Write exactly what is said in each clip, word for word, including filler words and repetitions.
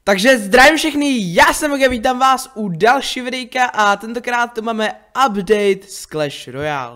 Takže zdravím všechny, já jsem Oge, vítám vás u další videjka a tentokrát tu máme update z Clash Royale.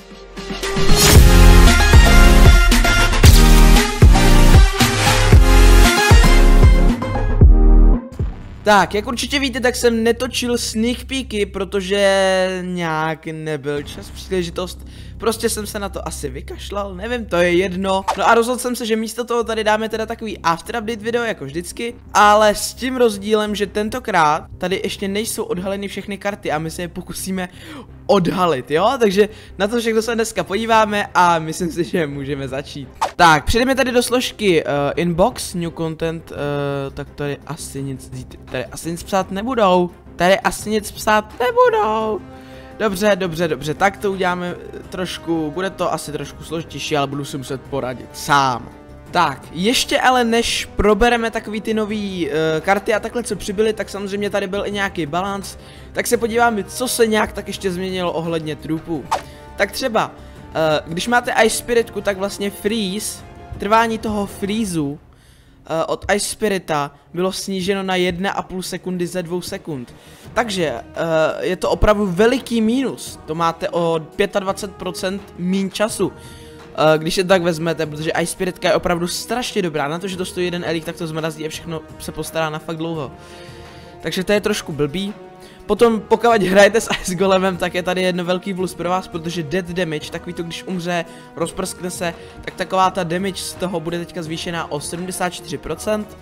Tak, jak určitě víte, tak jsem netočil sneak peeky, protože nějak nebyl čas, příležitost. Prostě jsem se na to asi vykašlal, nevím, to je jedno. No a rozhodl jsem se, že místo toho tady dáme teda takový after update video, jako vždycky. Ale s tím rozdílem, že tentokrát tady ještě nejsou odhaleny všechny karty a my se je pokusíme odhalit, jo? Takže na to všechno se dneska podíváme a myslím si, že můžeme začít. Tak, přijdeme tady do složky uh, inbox, new content, uh, tak tady asi nic, tady asi nic psát nebudou. Tady asi nic psát nebudou. Dobře, dobře, dobře, tak to uděláme trošku, bude to asi trošku složitější, ale budu si muset poradit sám. Tak, ještě ale než probereme takový ty nový uh, karty a takhle, co přibyly, tak samozřejmě tady byl i nějaký balans. Tak se podíváme, co se nějak tak ještě změnilo ohledně trupů. Tak třeba, uh, když máte Ice Spiritku, tak vlastně freeze, trvání toho freezu uh, od Ice Spirita bylo sníženo na jedna a půl sekundy ze dvou sekund. Takže uh, je to opravdu veliký mínus, to máte o dvacet pět procent míň času. Uh, když je tak vezmete, protože Ice Spiritka je opravdu strašně dobrá, na to, že to stojí jeden elík, tak to zmrazí a všechno se postará na fakt dlouho. Takže to je trošku blbý. Potom pokud hrajete s Ice Golemem, tak je tady jedno velký plus pro vás, protože death damage, takový to když umře, rozprskne se, tak taková ta damage z toho bude teďka zvýšená o sedmdesát čtyři procent.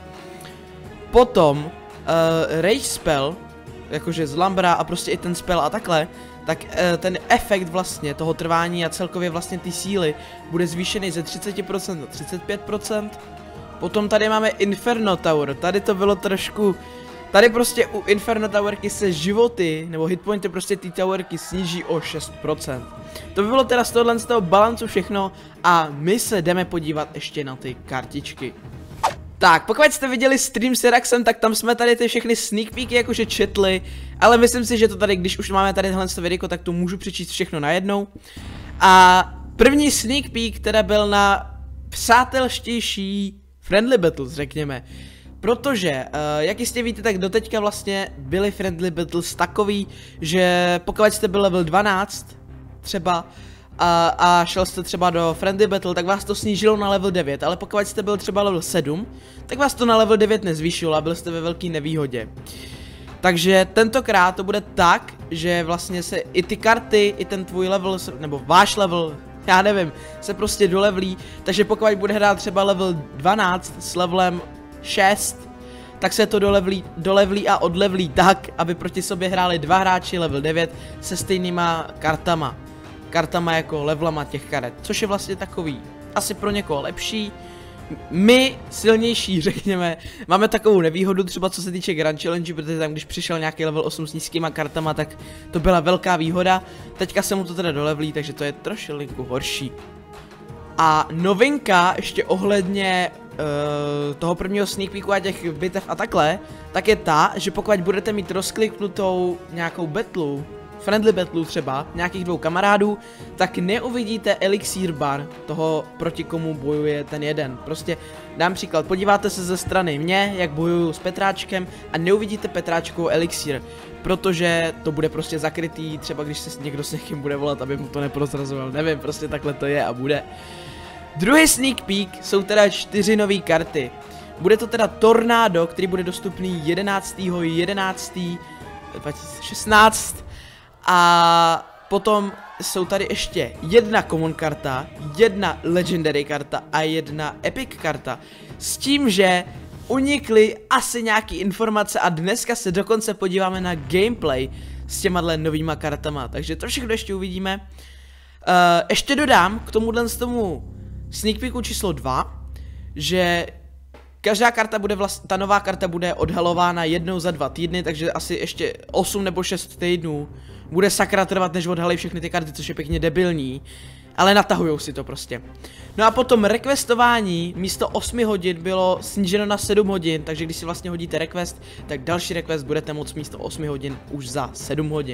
Potom uh, Rage Spell, jakože z Lambra a prostě i ten spell a takhle, tak e, ten efekt vlastně toho trvání a celkově vlastně ty síly bude zvýšený ze třicet procent na třicet pět procent. Potom tady máme Inferno Tower, tady to bylo trošku, tady prostě u Inferno Towerky se životy, nebo hitpointy prostě ty towerky sníží o šest procent. To by bylo teda z tohohle z toho balancu všechno a my se jdeme podívat ještě na ty kartičky. Tak, pokud jste viděli stream s Jeraxem, tak tam jsme tady ty všechny sneak peeky jakože četli, ale myslím si, že to tady, když už máme tady tohle videjko, tak to můžu přečíst všechno najednou. A první sneak peek teda byl na přátelštější friendly battles, řekněme. Protože, uh, jak jistě víte, tak doteďka vlastně byly friendly battles takový, že pokud jste byl level dvanáct, třeba, A, a šel jste třeba do Friendly Battle, tak vás to snížilo na level devět, ale pokud jste byl třeba level sedm, tak vás to na level devět nezvýšilo a byl jste ve velké nevýhodě. Takže tentokrát to bude tak, že vlastně se i ty karty, i ten tvůj level, nebo váš level, já nevím, se prostě dolevlí, takže pokud bude hrát třeba level dvanáct s levelem šest, tak se to dolevlí, dolevlí a odlevlí tak, aby proti sobě hráli dva hráči level devět se stejnýma kartama. Kartama jako levelama těch karet, což je vlastně takový asi pro někoho lepší. My, silnější, řekněme, máme takovou nevýhodu třeba co se týče Grand Challenge, protože tam když přišel nějaký level osm s nízkýma kartama, tak to byla velká výhoda. Teďka se mu to teda dolevlí, takže to je trošku horší. A novinka ještě ohledně uh, toho prvního sneak peeku a těch bitev a takhle, tak je ta, že pokud budete mít rozkliknutou nějakou battlu, friendly battle třeba, nějakých dvou kamarádů, tak neuvidíte elixir bar toho, proti komu bojuje ten jeden. Prostě dám příklad, podíváte se ze strany mě, jak bojuju s Petráčkem a neuvidíte Petráčkovou elixir, protože to bude prostě zakrytý, třeba když se někdo s někým bude volat, aby mu to neprozrazoval, nevím, prostě takhle to je a bude. Druhý sneak peek jsou teda čtyři nové karty. Bude to teda Tornado, který bude dostupný jedenáctého jedenáctého dva tisíce šestnáct. A potom jsou tady ještě jedna common karta, jedna legendary karta a jedna epic karta. S tím, že unikly asi nějaký informace a dneska se dokonce podíváme na gameplay s těma novýma kartama. Takže to všechno ještě uvidíme. Uh, ještě dodám k tomuhle z tomu sneak peeku číslo dva, že každá karta bude vlastně, ta nová karta bude odhalována jednou za dva týdny, takže asi ještě osm nebo šest týdnů bude sakra trvat, než odhalí všechny ty karty, což je pěkně debilní, ale natahujou si to prostě. No a potom requestování místo osmi hodin bylo sníženo na sedm hodin, takže když si vlastně hodíte request, tak další request budete moct místo osmi hodin už za sedm hodin.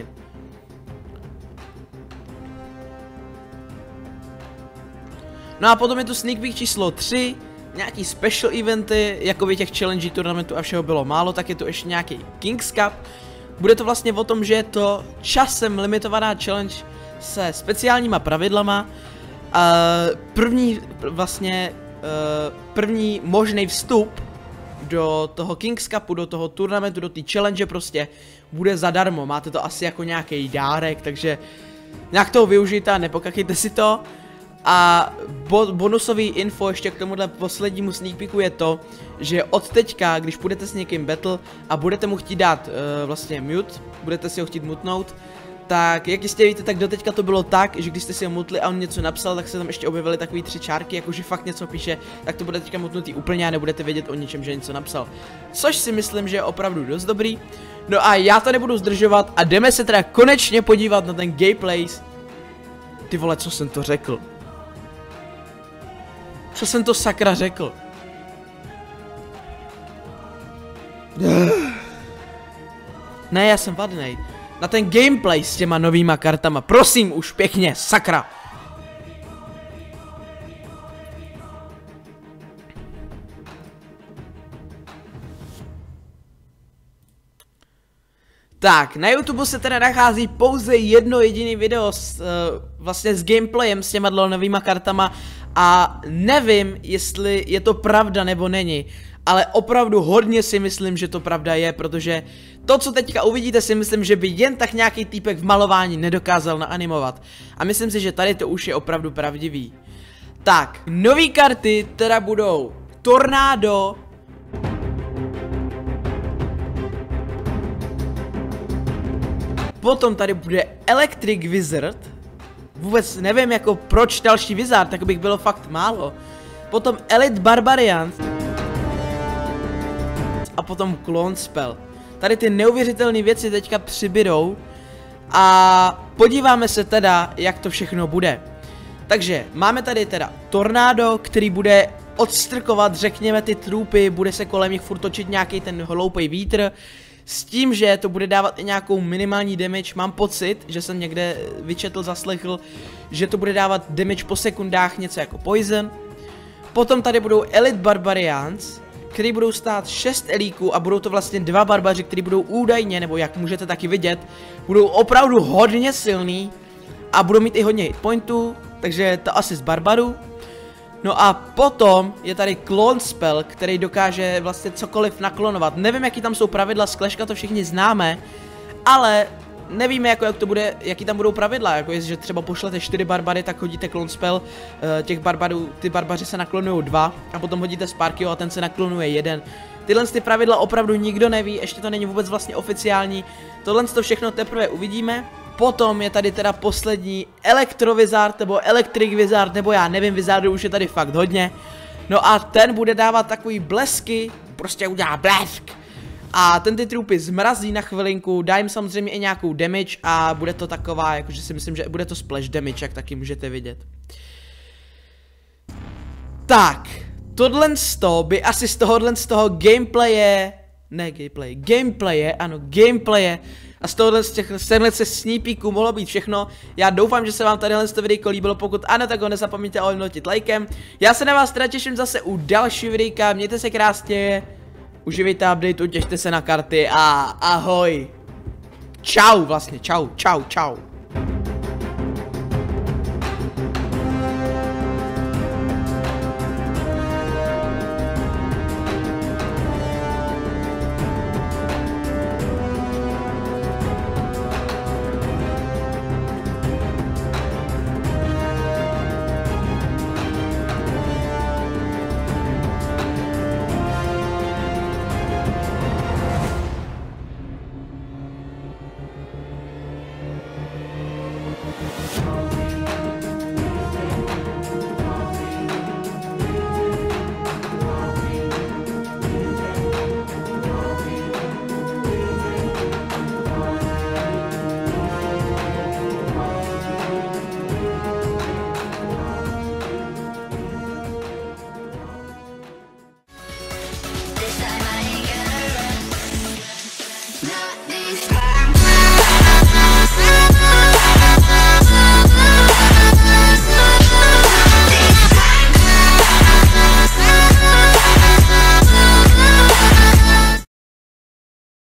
No a potom je tu sneak peek číslo tři, nějaký special eventy, jako by těch challenge turnamentů a všeho bylo málo, tak je tu ještě nějaký Kings Cup. Bude to vlastně o tom, že je to časem limitovaná challenge se speciálníma pravidlama. Uh, první vlastně, uh, první možný vstup do toho Kings Cupu, do toho turnamentu, do té challenge prostě bude zadarmo. Máte to asi jako nějaký dárek, takže nějak toho využijte a nepokakejte si to. A bo bonusový info ještě k tomuhle poslednímu sneak peeku je to, že od teďka, když půjdete s někým battle a budete mu chtít dát uh, vlastně mute, budete si ho chtít mutnout, tak jak jistě víte, tak doteďka to bylo tak, že když jste si ho mutli a on něco napsal, tak se tam ještě objevily takový tři čárky, jakože fakt něco píše, tak to bude teďka mutnutý úplně a nebudete vědět o ničem, že něco napsal. Což si myslím, že je opravdu dost dobrý. No a já to nebudu zdržovat a jdeme se teda konečně podívat na ten gameplay. Ty vole, co jsem to řekl? Co jsem to sakra řekl? Ne, já jsem vadnej. Na ten gameplay s těma novýma kartama, prosím už pěkně, sakra. Tak, na YouTube se teda nachází pouze jedno jediný video s, uh, vlastně s gameplayem s těma novýma kartama a nevím, jestli je to pravda nebo není, ale opravdu hodně si myslím, že to pravda je, protože to, co teďka uvidíte, si myslím, že by jen tak nějaký týpek v malování nedokázal naanimovat. A myslím si, že tady to už je opravdu pravdivý. Tak, nový karty teda budou Tornádo, potom tady bude Electric Wizard. Vůbec nevím jako proč další Wizard, tak bych bylo fakt málo. Potom Elite Barbarian. A potom Clone Spell. Tady ty neuvěřitelné věci teďka přibydou. A podíváme se teda, jak to všechno bude. Takže máme tady teda Tornádo, který bude odstrkovat, řekněme, ty trupy, bude se kolem nich furt točit nějaký ten hloupej vítr. S tím, že to bude dávat i nějakou minimální damage, mám pocit, že jsem někde vyčetl, zaslechl, že to bude dávat damage po sekundách, něco jako Poison. Potom tady budou Elite Barbarians, který budou stát šest elíků a budou to vlastně dva barbaři, který budou údajně, nebo jak můžete taky vidět, budou opravdu hodně silný a budou mít i hodně hitpointů, takže to asi z barbarů. No a potom je tady Clone Spell, který dokáže vlastně cokoliv naklonovat. Nevím, jaký tam jsou pravidla, z Clashka to všichni známe, ale nevíme, jako, jak to bude, jaký tam budou pravidla. Jako je, že třeba pošlete čtyři barbary, tak hodíte Clone Spell, těch barbarů, ty barbaři se naklonují dva a potom hodíte Sparkyho a ten se naklonuje jeden. Tyhle ty pravidla opravdu nikdo neví, ještě to není vůbec vlastně oficiální. Tohle to všechno teprve uvidíme. Potom je tady teda poslední Electro Wizard, nebo Electric Wizard, nebo já nevím, Wizardů už je tady fakt hodně. No a ten bude dávat takový blesky, prostě udělá blesk. A ten ty trupy zmrazí na chvilinku, dá jim samozřejmě i nějakou damage a bude to taková, jakože si myslím, že bude to splash damage, jak taky můžete vidět. Tak, tohle by asi z tohohle z toho gameplaye, ne gameplay, gameplaye, ano, gameplaye, a z tohohle z těch sneak peeků mohlo být všechno. Já doufám, že se vám tadyhle to videjko líbilo, pokud ano, tak ho nezapomeňte odnotit lajkem. Já se na vás teda těším zase u další videjka, mějte se krásně, uživejte update, těšte se na karty a ahoj. Čau vlastně, čau, čau, čau.